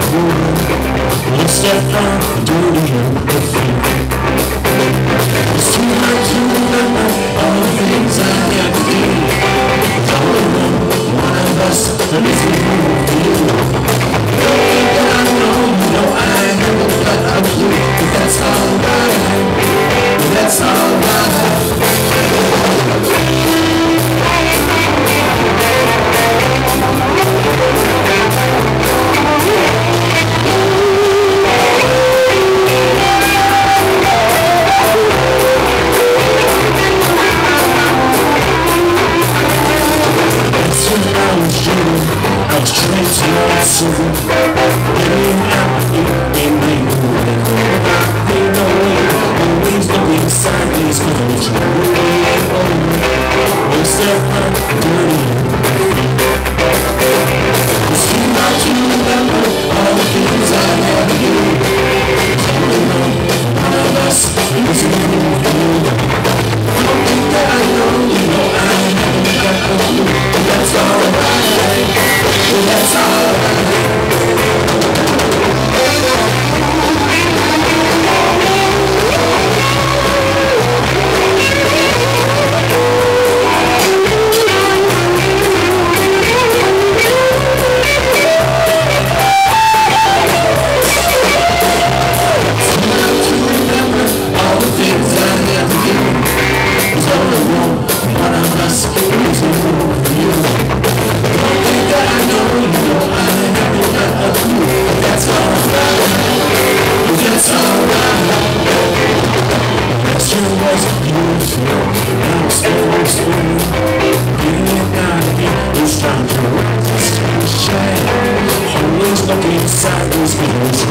One step from dirty and perfect. It's too hard to remember all the things I had to do. There's only one of us that is with you. Don't think that I know I haven't got a clue. But that's alright, but that's alright. I was trained to love soon. Getting out in the morning. They know always looking sideways cause you're one step up, dirty. It's too much to remember all the things I had to do. There's only one of us is in you. Don't think that I know I haven't got a clue. But that's alright. That's alright. Looking sideways because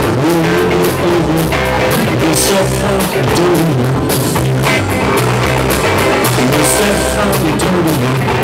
we're so far from doing nothing. We're so far from doing nothing.